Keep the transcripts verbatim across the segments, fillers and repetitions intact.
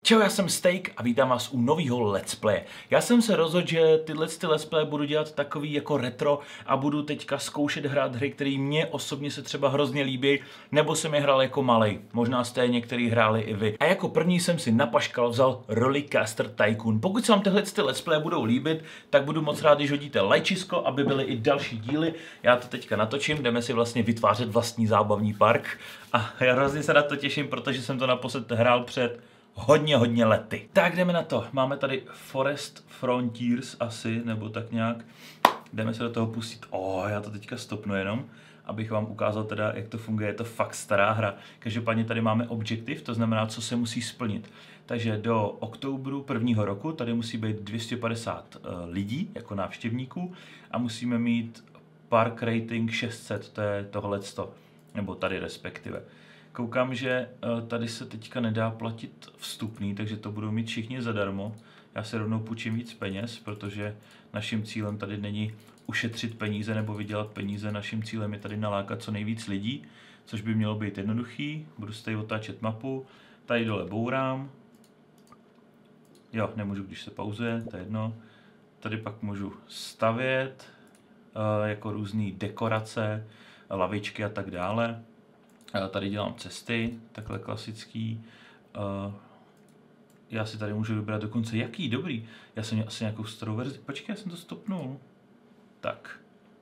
Čau, já jsem Steak a vítám vás u nového Let's Play. Já jsem se rozhodl, že tyhle ty Let's Play budu dělat takový jako retro a budu teďka zkoušet hrát hry, které mě osobně se třeba hrozně líbí, nebo jsem je hrál jako malej. Možná jste je některý hráli i vy. A jako první jsem si na paškal vzal Rollercoaster Tycoon. Pokud se vám tyhle ty Let's Play budou líbit, tak budu moc rád, když hodíte lajčisko, aby byly i další díly. Já to teďka natočím, jdeme si vlastně vytvářet vlastní zábavní park. A já hrozně se na to těším, protože jsem to naposled hrál před hodně, hodně lety. Tak jdeme na to. Máme tady Forest Frontiers asi, nebo tak nějak. Jdeme se do toho pustit. O, oh, já to teďka stopnu jenom, abych vám ukázal teda, jak to funguje. Je to fakt stará hra. Každopádně tady máme objektiv, to znamená, co se musí splnit. Takže do oktobru prvního roku tady musí být dvě stě padesát uh, lidí, jako návštěvníků, a musíme mít park rating šest set, to je tohleto, nebo tady respektive. Koukám, že tady se teďka nedá platit vstupný, takže to budou mít všichni zadarmo. Já se rovnou půjčím víc peněz, protože naším cílem tady není ušetřit peníze nebo vydělat peníze. Naším cílem je tady nalákat co nejvíc lidí, což by mělo být jednoduchý. Budu si tady otáčet mapu, tady dole bourám. Jo, nemůžu, když se pauzuje, to je jedno. Tady pak můžu stavět, jako různé dekorace, lavičky a tak dále. Tady dělám cesty, takhle klasický. Já si tady můžu vybrat dokonce jaký, dobrý. Já jsem měl asi nějakou starou verzi. Počkej, já jsem to stopnul. Tak.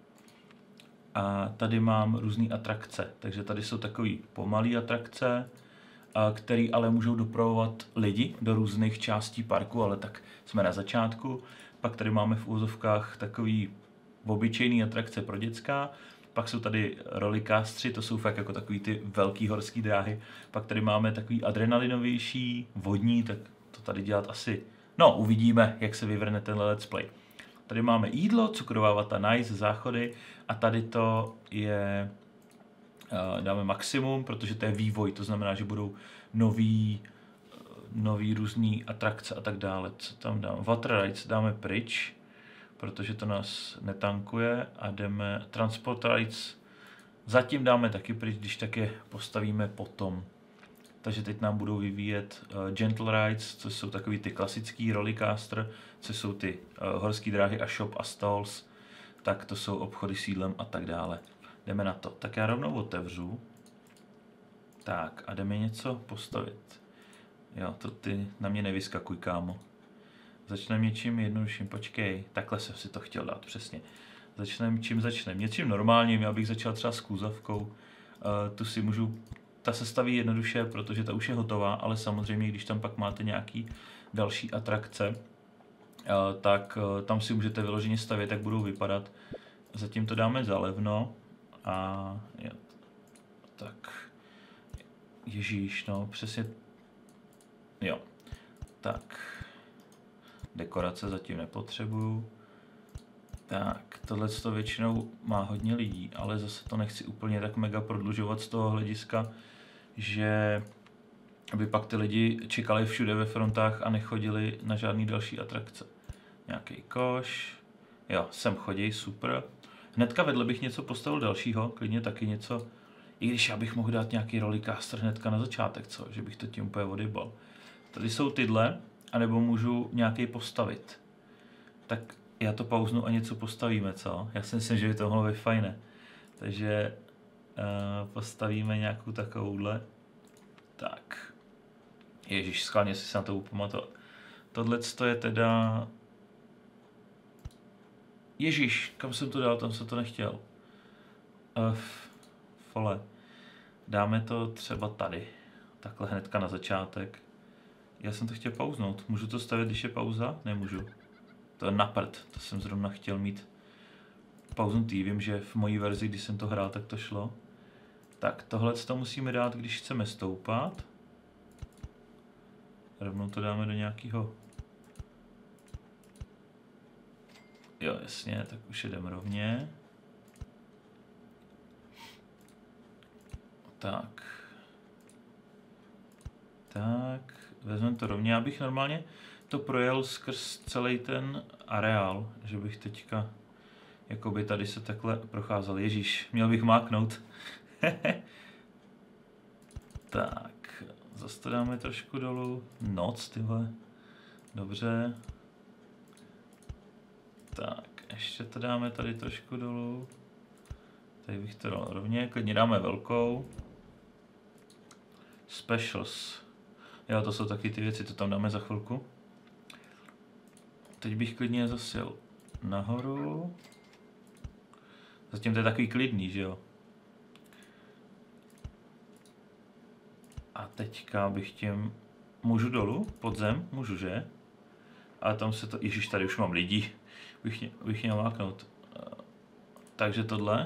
A tady mám různé atrakce. Takže tady jsou takový pomalý atrakce, které ale můžou dopravovat lidi do různých částí parku, ale tak jsme na začátku. Pak tady máme v úvozovkách takový obyčejný atrakce pro děcka. Pak jsou tady rollercoastery, to jsou fakt jako takový ty velký horský dráhy. Pak tady máme takový adrenalinovější, vodní, tak to tady dělat asi, no uvidíme, jak se vyvrne tenhle let's play. Tady máme jídlo, cukrová vata, nice, záchody a tady to je, dáme maximum, protože to je vývoj, to znamená, že budou nový, nový různý atrakce a tak dále. Co tam dáme? Water rides dáme pryč, protože to nás netankuje a jdeme Transport Rides. Zatím dáme taky pryč, když tak je postavíme potom. Takže teď nám budou vyvíjet uh, Gentle Rides, což jsou takový ty klasický rollercoaster, což jsou ty uh, horské dráhy a shop a stalls. Tak to jsou obchody s jídlem a tak dále. Jdeme na to. Tak já rovnou otevřu. Tak a jdeme něco postavit. Jo, to ty na mě nevyskakuj, kámo. Začneme něčím jednodušším, počkej, takhle jsem si to chtěl dát, přesně. Začneme čím začneme, něčím normálním, já bych začal třeba s kluzavkou. Uh, tu si můžu, ta se staví jednoduše, protože ta už je hotová, ale samozřejmě, když tam pak máte nějaký další atrakce, uh, tak uh, tam si můžete vyloženě stavět, jak budou vypadat. Zatím to dáme zalevno a jo, tak, ježíš, no, přesně, jo, tak. Dekorace zatím nepotřebuju. Tak, tohle to většinou má hodně lidí, ale zase to nechci úplně tak mega prodlužovat z toho hlediska, že aby pak ty lidi čekali všude ve frontách a nechodili na žádný další atrakce. Nějaký koš. Jo, sem chodí, super. Hnedka vedle bych něco postavil dalšího, klidně taky něco. I když já bych mohl dát nějaký rollercoaster hnedka na začátek, co? Že bych to tím úplně odjebal. Tady jsou tyhle. A nebo můžu nějaký postavit. Tak já to pauznu a něco postavíme, co? Já si myslím, že by to mohlo být fajné. Takže uh, postavíme nějakou takovouhle. Tak. Ježíš, schválně si se na to upamatovat. Tohle je teda... Ježíš, kam jsem to dal, tam jsem to nechtěl. Uh, fole. Dáme to třeba tady. Takhle hnedka na začátek. Já jsem to chtěl pauznout. Můžu to stavět, když je pauza? Nemůžu. To je na prd. To jsem zrovna chtěl mít pauznutý. Vím, že v mojí verzi, když jsem to hrál, tak to šlo. Tak, tohle to musíme dát, když chceme stoupat. Rovnou to dáme do nějakého... Jo, jasně, tak už jedeme rovně. Tak. Tak. Vezmeme to rovně, já bych normálně to projel skrz celý ten areál, že bych teďka, jakoby tady se takhle procházel. Ježíš, měl bych máknout. Tak, zase to dáme trošku dolů. Noc, tyhle. Dobře. Tak, ještě to dáme tady trošku dolů. Tady bych to dal rovně, klidně dáme velkou. Specials. Jo, to jsou taky ty věci, to tam dáme za chvilku. Teď bych klidně zasil nahoru. Zatím to je takový klidný, že jo? A teďka bych tím... Můžu dolů? Pod zem? Můžu, že? Ale tam se to... Ježiš, tady už mám lidí. Bych, bych měl máknout. Takže tohle.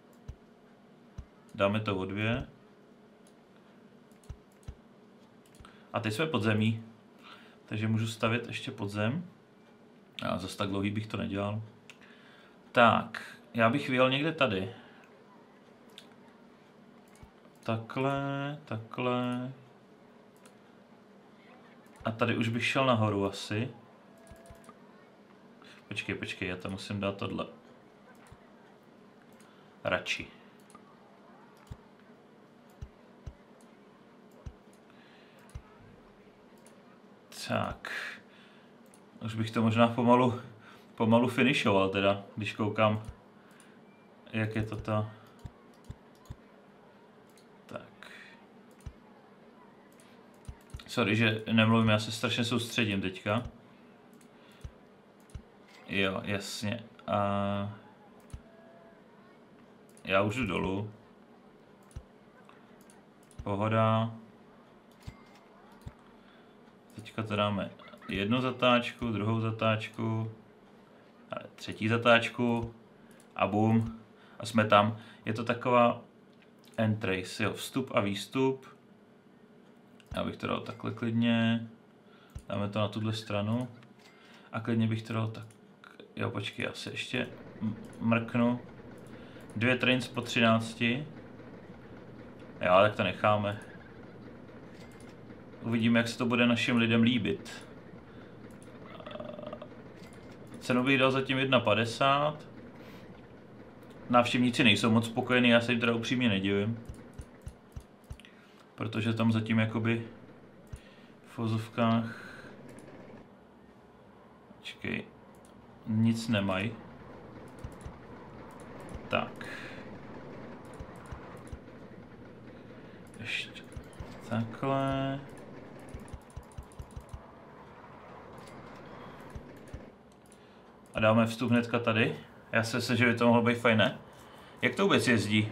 Dáme to o dvě. A teď jsme pod zemí. Takže můžu stavět ještě pod zem. A zase tak dlouhý bych to nedělal. Tak, já bych vyjel někde tady. Takhle, takhle. A tady už bych šel nahoru asi. Počkej, počkej, já tam musím dát tohle. Radši. Tak. Už bych to možná pomalu, pomalu finishoval teda, když koukám, jak je to ta... Tak. Sorry, že nemluvím, já se strašně soustředím teďka. Jo, jasně. A... Já už jdu dolů. Pohoda. Teďka to dáme jednu zatáčku, druhou zatáčku, a třetí zatáčku a bum. A jsme tam. Je to taková entrace, jo, vstup a výstup. Já bych to dal takhle klidně. Dáme to na tuhle stranu. A klidně bych to dal tak. Jo, počkej, já se ještě mrknu. Dvě trains po třinácti. Jo, tak to necháme. Uvidíme, jak se to bude našim lidem líbit. Cenu bych dal zatím jedna padesát. Návštěvníci nejsou moc spokojení, já se jim teda upřímně nedivím. Protože tam zatím jakoby v vozovkách... Počkej, nic nemají. Tak. Ještě takhle. A dáme vstup hnedka tady. Já si myslím, že by to mohlo být fajn, ne? Jak to vůbec jezdí?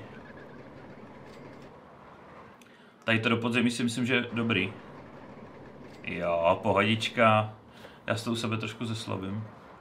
Tady to do podzemí si myslím, že je dobrý. Jo, pohodička. Já s to u sebe trošku zeslabím.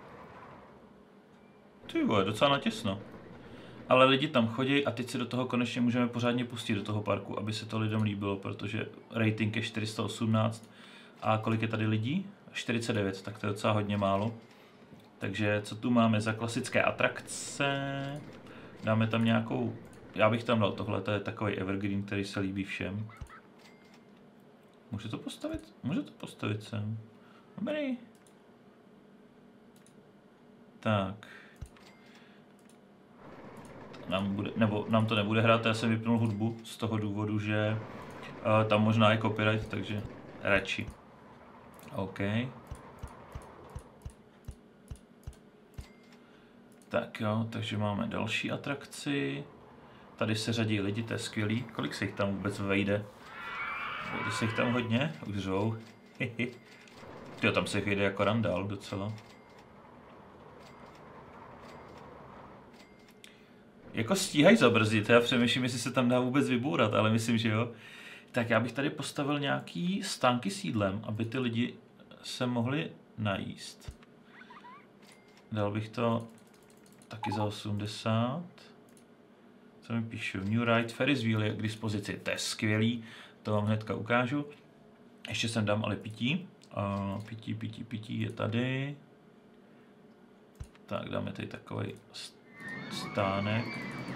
Ty vole, docela natěsno. Ale lidi tam chodí a teď se do toho konečně můžeme pořádně pustit do toho parku, aby se to lidem líbilo, protože rating je čtyři sta osmnáct. A kolik je tady lidí? čtyřicet devět, tak to je docela hodně málo. Takže co tu máme za klasické atrakce? Dáme tam nějakou... Já bych tam dal tohle, to je takový evergreen, který se líbí všem. Může to postavit? Může to postavit sem. Dobrý. Tak. Nám bude, nebo nám to nebude hrát, já jsem vypnul hudbu z toho důvodu, že uh, tam možná je copyright, takže radši. OK. Tak jo, takže máme další atrakci. Tady se řadí lidi, to je skvělý. Kolik se jich tam vůbec vejde? Vejde se jich tam hodně? Už řou. Jo, tam se jich jde jako randál docela. Jako stíhají zabrzdit, já přemýšlím, jestli se tam dá vůbec vybourat, ale myslím, že jo. Tak já bych tady postavil nějaký stánky s jídlem, aby ty lidi se mohli najíst. Dal bych to taky za osmdesát. Co mi píšu? New Ride Ferris Wheel je k dispozici, to je skvělý, to vám hnedka ukážu. Ještě sem dám ale pití. Uh, pití, pití, pití je tady. Tak dáme tady takový stánek.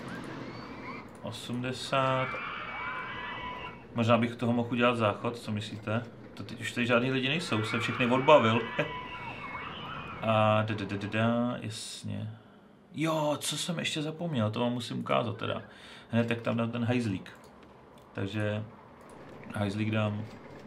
osmdesát. Možná bych toho mohl udělat záchod, co myslíte? To teď už tady žádný lidi nejsou, jsem všechny odbavil. A da, da, da, da, da, jasně. Jo, co jsem ještě zapomněl, to vám musím ukázat teda. Hned tak tam dám ten hajzlík. Takže hajzlík dám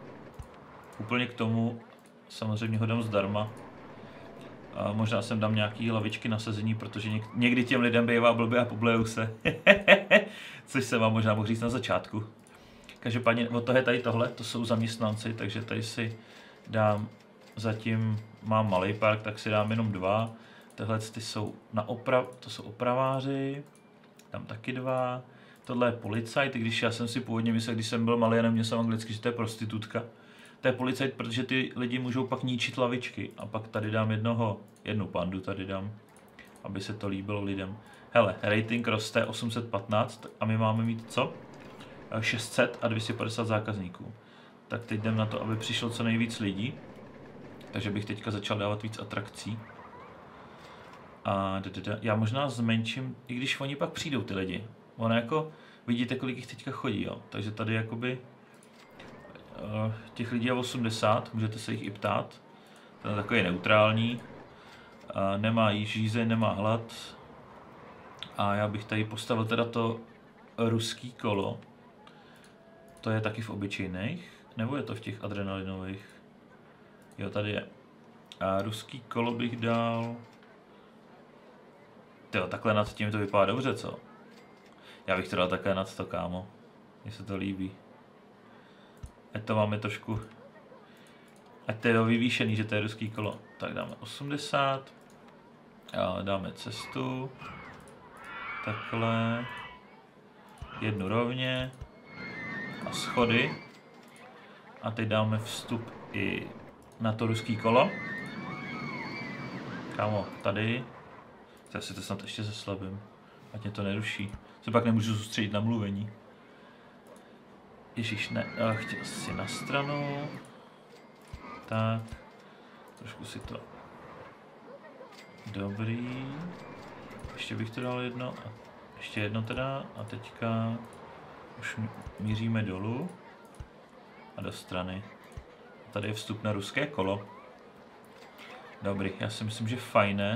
úplně k tomu samozřejmě ho dám zdarma. A možná sem dám nějaký lavičky na sezení, protože něk- někdy těm lidem bývá blbě a poblejou se. Což jsem vám možná mohl říct na začátku. Každopádně od toho je tady tohle, to jsou zaměstnanci, takže tady si dám, zatím mám malý park, tak si dám jenom dva. Tyhle ty jsou na oprav, to jsou opraváři, dám taky dva. Tohle je policajt, i když já jsem si původně myslel, když jsem byl malý a neměl jsem anglicky, že to je prostitutka. To je policajt, protože ty lidi můžou pak ničit lavičky. A pak tady dám jednoho, jednu pandu tady dám, aby se to líbilo lidem. Hele, rating roste osm set patnáct a my máme mít co? šest set a dvě stě padesát zákazníků. Tak teď jdem na to, aby přišlo co nejvíc lidí. Takže bych teďka začal dávat víc atrakcí. A já možná zmenším, i když oni pak přijdou ty lidi. Ono jako, vidíte, kolik jich teďka chodí, jo. Takže tady jakoby uh, těch lidí je osmdesát, můžete se jich i ptát. Ten je takový neutrální. Uh, nemá jíž žízeň, nemá hlad. A já bych tady postavil teda to ruský kolo. To je taky v obyčejných, nebo je to v těch adrenalinových? Jo, tady je. A ruský kolo bych dal... Tyjo, takhle nad tím to vypadá dobře, co? Já bych to dal také nad to, kámo. Mně se to líbí. Ať to máme trošku... Ať to je vyvýšený, že to je ruský kolo. Tak dáme osmdesát. A dáme cestu. Takhle. Jednu rovně. A schody. A teď dáme vstup i na to ruský kolo. Kámo, tady. Já si to snad ještě zeslabím. Ať mě to neruší. Se pak nemůžu soustředit na mluvení. Ježíš, ne. Chtěl si na stranu. Tak. Trošku si to. Dobrý. Ještě bych to dal jedno. A ještě jedno teda. A teďka už míříme dolů. A do strany. Tady je vstup na ruské kolo. Dobrý, já si myslím, že fajné.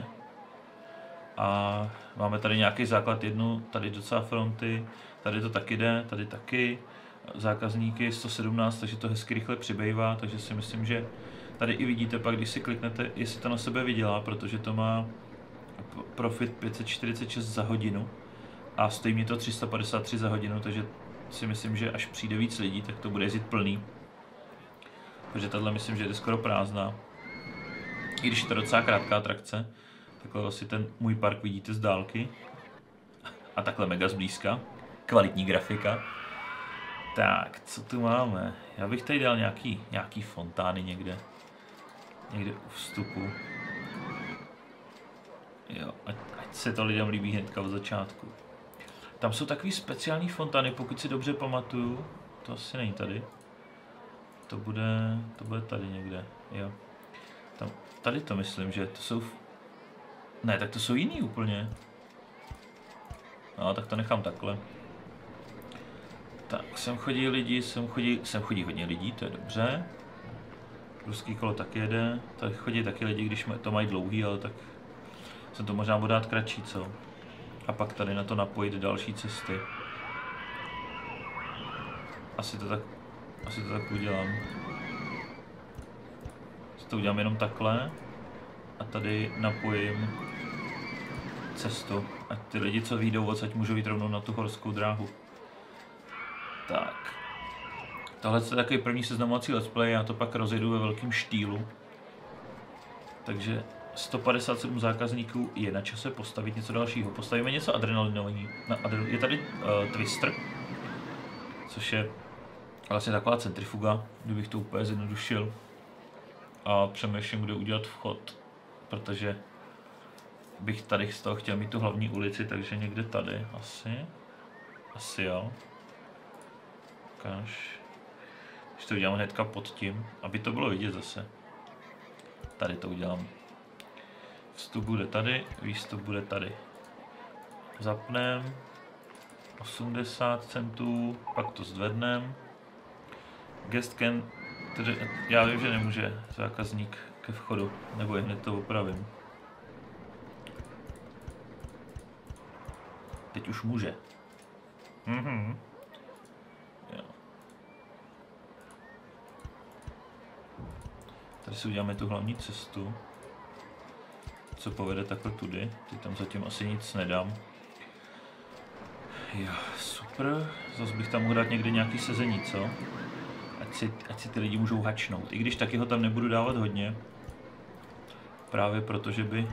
A máme tady nějaký základ, jednu, tady docela fronty, tady to taky jde, tady taky. Zákazníky sto sedmnáct, takže to hezky rychle přibývá, takže si myslím, že tady i vidíte pak, když si kliknete, jestli to na sebe vydělá, protože to má profit pět set čtyřicet šest za hodinu a stojí mě to tři sta padesát tři za hodinu, takže si myslím, že až přijde víc lidí, tak to bude jezdit plný. Takže tahle myslím, že je skoro prázdná. I když je to docela krátká atrakce, takhle vlastně ten můj park vidíte z dálky. A takhle mega zblízka. Kvalitní grafika. Tak, co tu máme? Já bych tady dal nějaký, nějaký fontány někde. Někde u vstupu. Jo, ať, ať se to lidem líbí hnedka od začátku. Tam jsou takový speciální fontány, pokud si dobře pamatuju. To asi není tady. To bude, to bude tady někde, jo. Tam, tady to myslím, že to jsou... Ne, tak to jsou jiný úplně. No, tak to nechám takhle. Tak, sem chodí lidi, sem chodí, sem chodí hodně lidí, to je dobře. Ruský kolo taky jede, tady chodí taky lidi, když to mají dlouhý, ale tak jsem to možná budu dát kratší, co? A pak tady na to napojit další cesty. Asi to tak, asi to tak udělám. To udělám jenom takhle a tady napojím cestu, ať ty lidi, co vyjdou odsaď, můžou jít rovnou na tu horskou dráhu. Tak. Tohle je takový první seznamovací let's play, já to pak rozjedu ve velkém štýlu. Takže sto padesát sedm zákazníků je na čase postavit něco dalšího. Postavíme něco adrenalinového. Je tady uh, Twister, což je vlastně taková centrifuga, kdybych to úplně zjednodušil. A přemýšlím, kde udělat vchod, protože bych tady z toho chtěl mít tu hlavní ulici, takže někde tady asi. Asi jo. Ukáž. Když to udělám hnedka pod tím, aby to bylo vidět zase. Tady to udělám. Vstup bude tady, výstup bude tady. Zapnem. osmdesát centů, pak to zvednem. Guest can... Tedy já vím, že nemůže zákazník ke vchodu, nebo je hned to opravím. Teď už může. Mhm. Jo. Tady si uděláme tu hlavní cestu, co povede takhle tudy. Teď tam zatím asi nic nedám. Jo, super. Zase bych tam mohl dát někde nějaký sezení, co? Ať si, ať si ty lidi můžou hačnout. I když taky ho tam nebudu dávat hodně. Právě protože by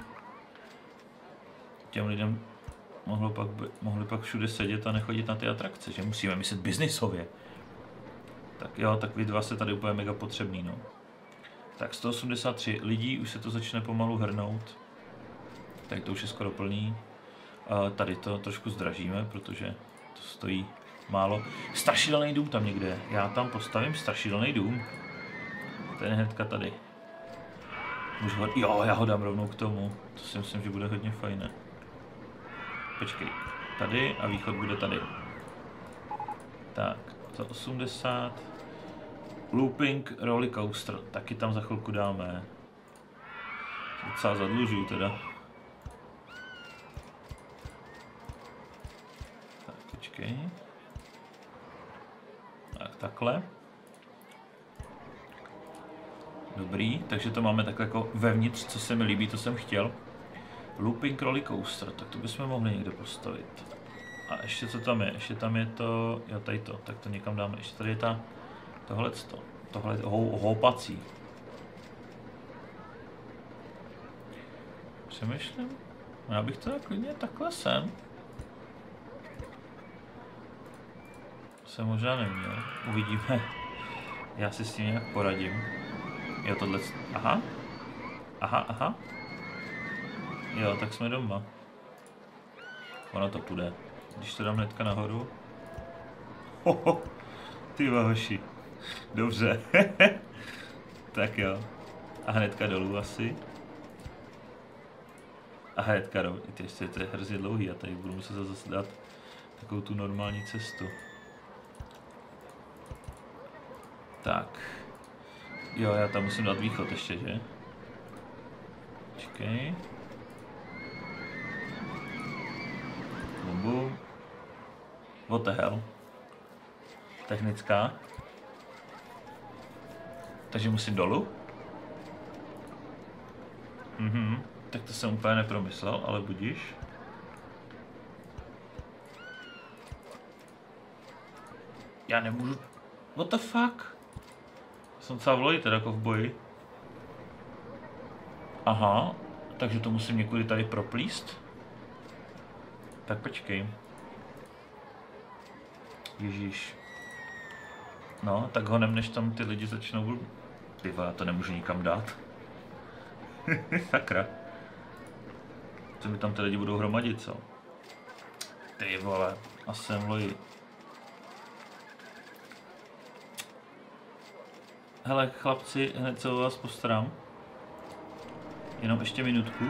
těm lidem mohlo pak, mohli pak všude sedět a nechodit na ty atrakce, že musíme myslet biznisově. Tak jo, tak vy dva se tady úplně mega potřebný, no. Tak sto osmdesát tři lidí, už se to začne pomalu hrnout. Tady to už je skoro plný. A tady to trošku zdražíme, protože to stojí málo. Strašidelný dům tam někde je. Já tam postavím strašidelný dům. Ten je hnedka tady. Můžu ho... Jo, já ho dám rovnou k tomu. To si myslím, že bude hodně fajné. Počkej. Tady a východ bude tady. Tak, za osmdesát. Looping roller coaster. Taky tam za chvilku dáme. Docela zadlužuju teda. Tak, počkej. Tak, takhle. Dobrý, takže to máme takhle jako vevnitř, co se mi líbí, to jsem chtěl. Looping roller coaster, tak to bychom mohli někde postavit. A ještě co tam je? Ještě tam je to, jo tady to, tak to někam dáme. Ještě tady je ta, tohleto, tohle je hou, houpací. Přemýšlím, já bych to klidně takhle sem. Jsem možná neměl, uvidíme. Já si s tím nějak poradím. Jo, tohle, aha, aha, aha. Jo, tak jsme doma. Ono to půjde. Když to dám hnedka nahoru. Hoho, ty hoši. Dobře. Tak jo. A hnedka dolů asi. A hnedka dolů. Ty ještě to je hrozně dlouhý a tady budu muset zase dát takovou tu normální cestu. Tak. Jo, já tam musím dát východ ještě, že? Počkej. Bum bum. What the hell? Technická. Takže musím dolů? Mhm. Tak to jsem úplně nepromyslel, ale budíš. Já nemůžu... What the fuck? Jsem docela v loji teda jako v boji. Aha, takže to musím někudy tady proplíst. Tak počkej. Ježíš. No, tak honem, než tam ty lidi začnou... Piva, já to nemůžu nikam dát. Sakra. Co mi tam ty lidi budou hromadit, co? Ty vole, a jsem v loji. Hele, chlapci, hned se o vás postarám. Jenom ještě minutku.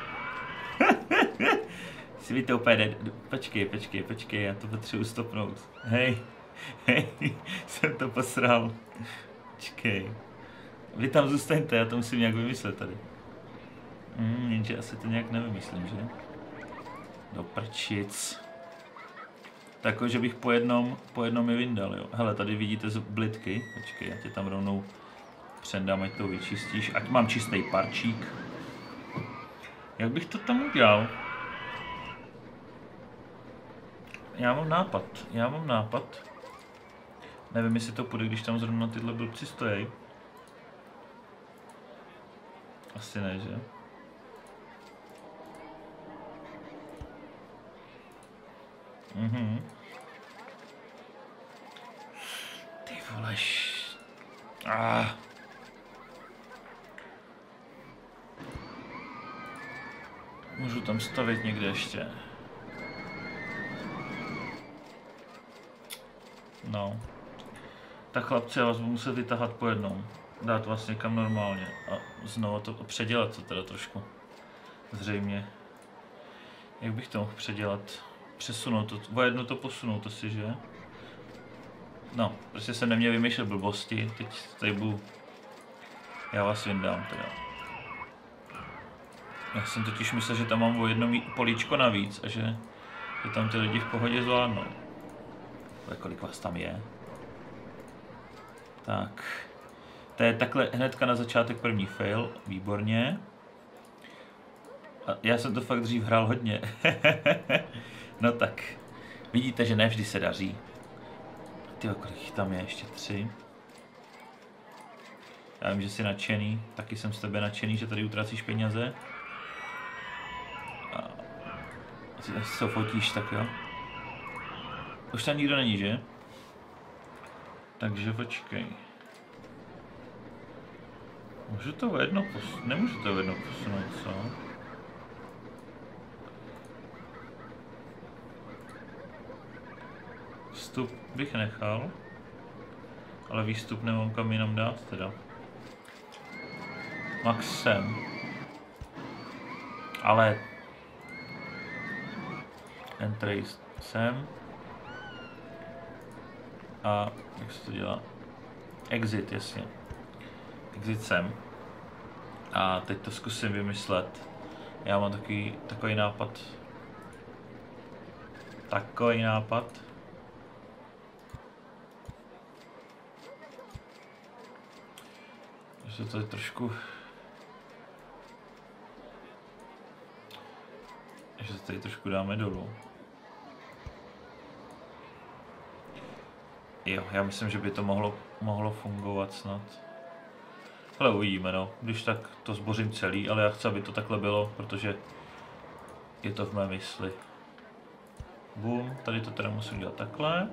Si víte úplně, počkej, počkej, počkej, já to potřebuji stopnout. Hej, hej, jsem to posral. Počkej. Vy tam zůstaňte, já to musím nějak vymyslet tady. Hmm, jenže asi to nějak nevymyslím, že? Do prčic. Tako, že bych po jednom, po jednom je vyndal, jo. Hele, tady vidíte blitky. Počkej, já tě tam rovnou přendám, ať to vyčistíš. Ať mám čistý parčík. Jak bych to tam udělal? Já mám nápad, já mám nápad. Nevím, jestli to půjde, když tam zrovna tyhle blbci stojí. Asi ne, že? Mhm. Ty voleš. Ah. Můžu tam stavit někde ještě. No. Tak chlapci, já vás budu muset vytahat po jednom. Dát vás někam normálně. A znovu to předělat to teda trošku. Zřejmě. Jak bych to mohl předělat? Přesunout to, o jedno to posunout asi, že? No, prostě jsem neměl vymýšlet blbosti, teď tady budu... Já vás vyndám teda. Já jsem totiž myslel, že tam mám o jedno políčko navíc a že, že tam ty lidi v pohodě zvládnou. Kolik vás tam je? Tak. To je takhle hnedka na začátek první fail, výborně. A já jsem to fakt dřív hrál hodně. No tak, vidíte, že ne vždy se daří. Tyjo, kolik tam je, ještě tři. Já vím, že jsi nadšený, taky jsem z tebe nadšený, že tady utracíš peníze. A si to fotíš, tak jo. Už tam nikdo není, že? Takže počkej. Můžu to o jedno posunout? Nemůžu to o jedno posunout, co? Vstup bych nechal. Ale výstup nemám kam jinam dát teda. Max sem. Ale... Entry sem. A jak se to dělá? Exit, jasně. Exit sem. A teď to zkusím vymyslet. Já mám takový, takový nápad. Takový nápad. Že to je trošku... Že se tady trošku dáme dolů. Jo, já myslím, že by to mohlo, mohlo fungovat snad. Ale uvidíme, no. Když tak to zbořím celý, ale já chci, aby to takhle bylo, protože je to v mé mysli. Bum, tady to teda musím dělat takhle.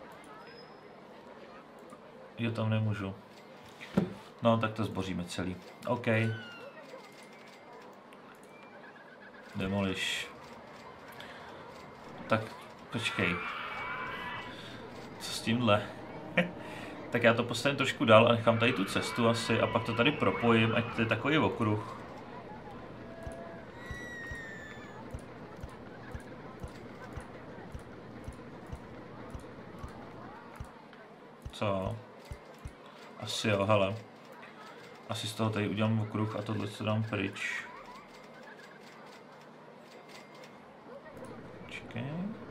Jo, tam nemůžu. No, tak to zboříme celý. OK. Demolish. Tak, počkej. Co s tímhle? Tak já to postavím trošku dál a nechám tady tu cestu asi a pak to tady propojím, ať to je takový okruh. Co? Asi jo, hele. Asi z toho tady udělám okruh a tohle se dám pryč. Čekaj.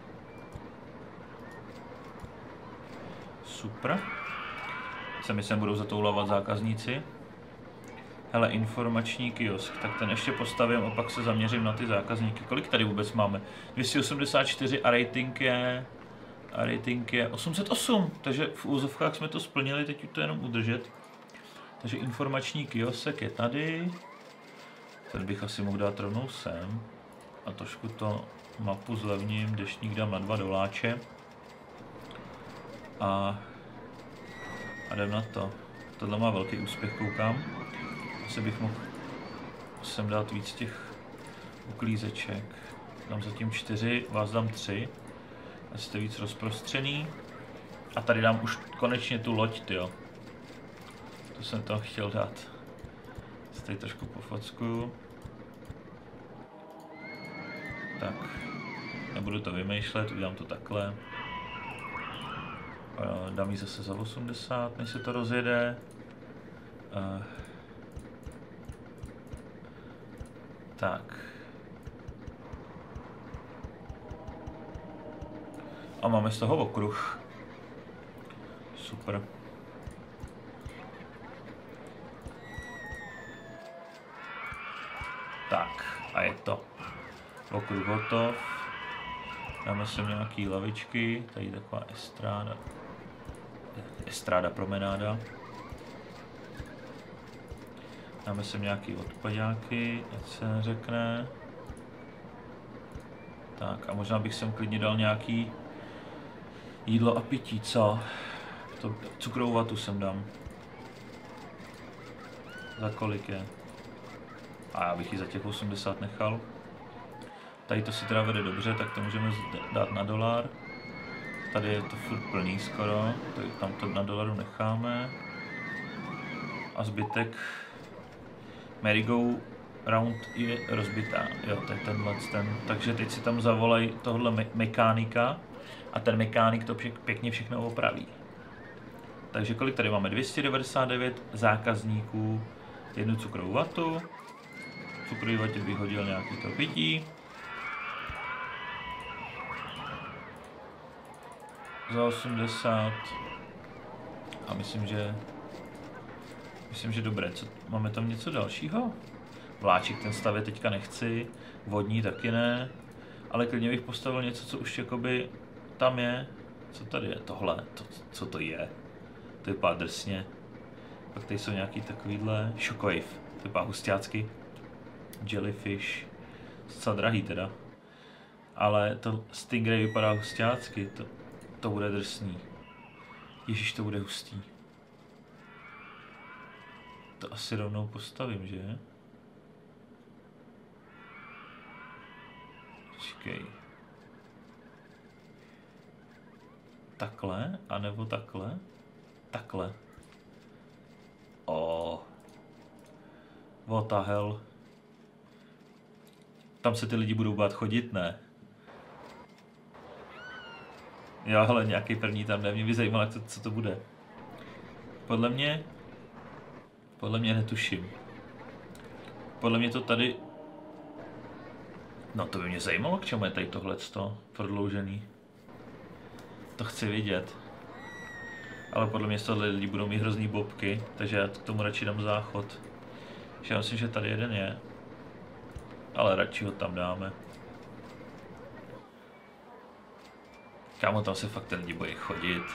Super. Se mi sem budou zatoulávat zákazníci. Hele, informační kiosk, tak ten ještě postavím a pak se zaměřím na ty zákazníky. Kolik tady vůbec máme? dvě stě osmdesát čtyři a rating je... A rating je osm set osm, takže v úzovkách jsme to splnili, teď to jenom udržet. Takže informační kiosek je tady. Ten bych asi mohl dát rovnou sem. A trošku to mapu zlevním, deštník dám na dva doláče. A... A jdem na to. Tohle má velký úspěch, koukám. Asi bych mohl sem dát víc těch uklízeček. Dám zatím čtyři, vás dám tři. A jste víc rozprostřený. A tady dám už konečně tu loď, tyjo. To jsem tam chtěl dát. Tady trošku pofockuju. Tak. Nebudu to vymýšlet, udělám to takhle. Dám ji zase za osmdesát, než se to rozjede. Tak. A máme z toho okruh. Super. Tak, a je to. Okruh hotov. Dáme sem nějaký lavičky, tady taková estráda. Estráda promenáda. Dáme sem nějaký odpadáky, ať se řekne. Tak a možná bych sem klidně dal nějaký jídlo a pití, co? To cukrovou vatu sem dám. Za kolik je? A já bych ji za těch osmdesát nechal. Tady to si teda vede dobře, tak to můžeme dát na dolar. Tady je to furt plný skoro, tak tam to na dolaru necháme. A zbytek Merry-Go Round je rozbitá, jo, to je tenhle ten. Takže teď si tam zavolají tohle me mechanika a ten mechanik to pěkně všechno opraví. Takže kolik tady máme? dvě stě devadesát devět zákazníků, jednu cukrovou vatu. Cukrový vatě bych hodil nějaký to pití. Za osmdesát. A myslím, že Myslím, že dobré. Co, máme tam něco dalšího? Vláček, ten stavě teďka nechci. Vodní taky ne. Ale klidně bych postavil něco, co už jakoby tam je. Co tady je? Tohle. To, co to je? To vypadá drsně. Pak tady jsou nějaký takovýhle. Shockwave. To vypadá husťácky. Jellyfish. Docela drahý teda. Ale to Stingray vypadá husťácky. To, to bude drsný. Ježíš, to bude hustý. To asi rovnou postavím, že? Počkej. Takhle? A nebo takhle? Takhle. Oh. What the hell. Tam se ty lidi budou bát chodit, ne? Jo, hele, nějaký první tam ne, mě by zajímalo, co, co to bude. Podle mě... Podle mě netuším. Podle mě to tady... No to by mě zajímalo, k čemu je tady tohleto prodloužený. To chci vidět. Ale podle mě z tohle lidi budou mít hrozný bobky, takže já k tomu radši dám záchod. Já myslím, že tady jeden je. Ale radši ho tam dáme. Kámo, tam se fakt ten lidi bojí chodit.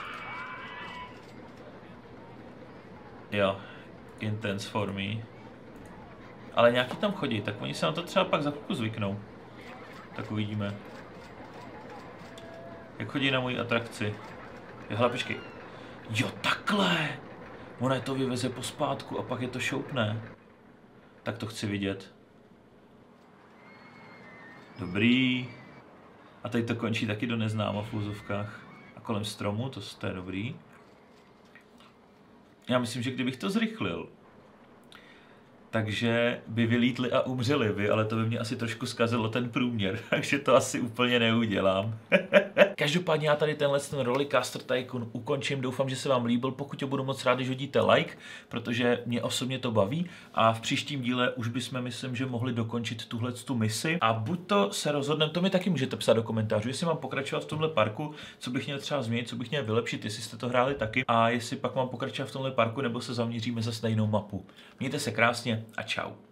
Jo, intense for me. Ale nějaký tam chodí, tak oni se na to třeba pak za chvilku zvyknou. Tak uvidíme. Jak chodí na moji atrakci. Jo, hele, počkej. Jo, takhle! Ona je to vyveze pospátku a pak je to šoupne. Tak to chci vidět. Dobrý. A tady to končí taky do neznáma v úzovkách. A kolem stromu, to, to je dobrý. Já myslím, že kdybych to zrychlil, takže by vylítli a umřeli vy, ale to by mě asi trošku zkazilo ten průměr, takže to asi úplně neudělám. Každopádně já tady tenhle ten Rollercoaster Tycoon ukončím, doufám, že se vám líbil, pokud ho budu moc rád, když hodíte like, protože mě osobně to baví a v příštím díle už bychom, myslím, že mohli dokončit tuhle tu misi a buď to se rozhodneme, to mi taky můžete psát do komentářů, jestli mám pokračovat v tomhle parku, co bych měl třeba změnit, co bych měl vylepšit, jestli jste to hráli taky a jestli pak mám pokračovat v tomhle parku nebo se zaměříme zase na jinou mapu. Mějte se krásně a čau.